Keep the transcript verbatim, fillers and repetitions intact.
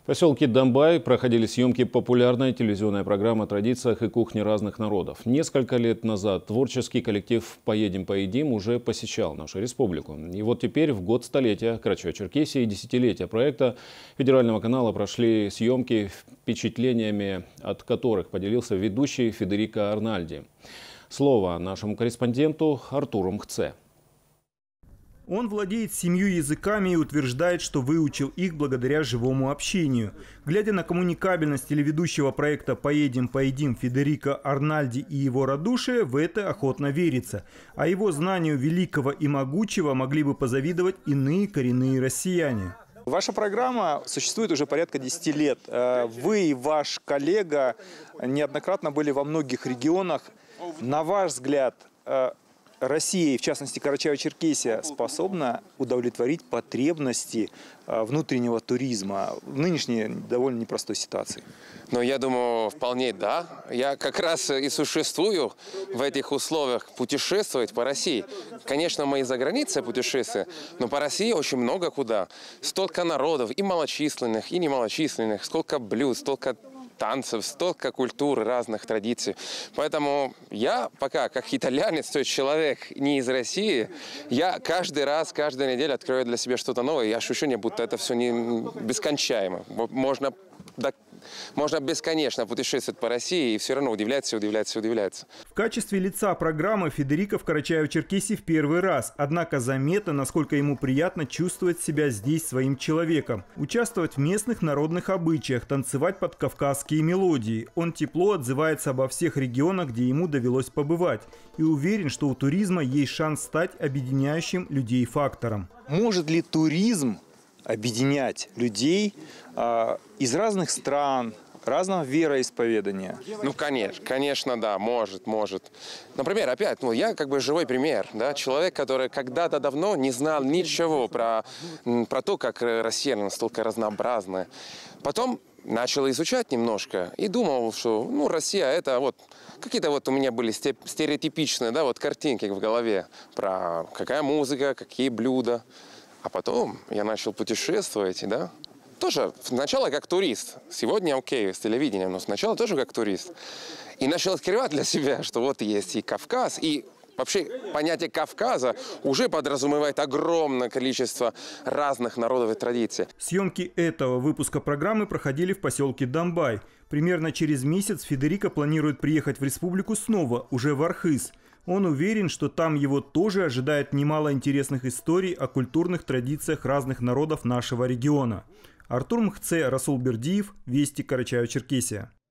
В поселке Домбай проходили съемки популярной телевизионной программы о традициях и кухне разных народов. Несколько лет назад творческий коллектив «Поедем, поедим» уже посещал нашу республику. И вот теперь, в год столетия Карачаево-Черкесии и десятилетия проекта федерального канала, прошли съемки, впечатлениями от которых поделился ведущий Федерико Арнальди. Слово нашему корреспонденту Артуру Мхце. Он владеет семью языками и утверждает, что выучил их благодаря живому общению. Глядя на коммуникабельность телеведущего проекта «Поедем, поедим» Федерико Арнальди и его радушие, в это охотно верится. А его знанию великого и могучего могли бы позавидовать иные коренные россияне. Ваша программа существует уже порядка десяти лет. Вы и ваш коллега неоднократно были во многих регионах. На ваш взгляд, Россия, и в частности Карачаево-Черкесия, способна удовлетворить потребности внутреннего туризма в нынешней довольно непростой ситуации? Ну, я думаю, вполне да. Я как раз и существую в этих условиях путешествовать по России. Конечно, мы и за границей путешествуем, но по России очень много куда. Столько народов, и малочисленных, и немалочисленных, сколько блюд, столько танцев, столько культур, разных традиций. Поэтому я пока, как итальянец, то есть человек не из России, я каждый раз, каждую неделю открою для себя что-то новое. И ощущение, будто это все не бескончаемо. Можно, да, можно бесконечно путешествовать по России и все равно удивляться, удивляться, удивляться. В качестве лица программы Федерико в Карачаево-Черкесии в первый раз. Однако заметно, насколько ему приятно чувствовать себя здесь своим человеком. Участвовать в местных народных обычаях, танцевать под кавказские мелодии. Он тепло отзывается обо всех регионах, где ему довелось побывать. И уверен, что у туризма есть шанс стать объединяющим людей фактором. Может ли туризм объединять людей э, из разных стран, разного вероисповедания? Ну, конечно, конечно, да, может, может. Например, опять, ну, я как бы живой пример, да, человек, который когда-то давно не знал ничего про, про то, как Россия настолько разнообразная. Потом начал изучать немножко и думал, что, ну, Россия это вот какие-то вот у меня были стереотипичные, да, вот картинки в голове про какая музыка, какие блюда. А потом я начал путешествовать, да, тоже сначала как турист. Сегодня окей, с телевидением, но сначала тоже как турист. И начал открывать для себя, что вот есть и Кавказ, и вообще понятие Кавказа уже подразумевает огромное количество разных народов и традиций. Съемки этого выпуска программы проходили в поселке Домбай. Примерно через месяц Федерико планирует приехать в республику снова, уже в Архыз. Он уверен, что там его тоже ожидает немало интересных историй о культурных традициях разных народов нашего региона. Артур Мхце, Расул Бердиев, Вести, Карачаево-Черкесия.